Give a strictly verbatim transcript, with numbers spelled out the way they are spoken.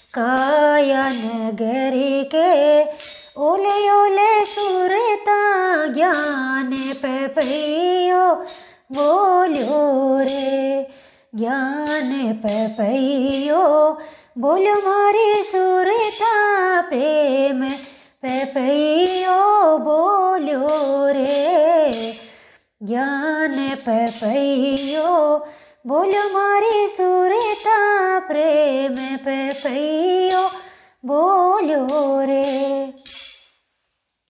काया नगरी के ओले ओले सुरता ज्ञान पपैयो बोलो रे, ज्ञान पपैयो बोलो मारी सुरता प्रेम पपैयो बोलो रे, ज्ञान पपैयो बोलो मारी सुरता प्रेम पपैयो बोलो रे।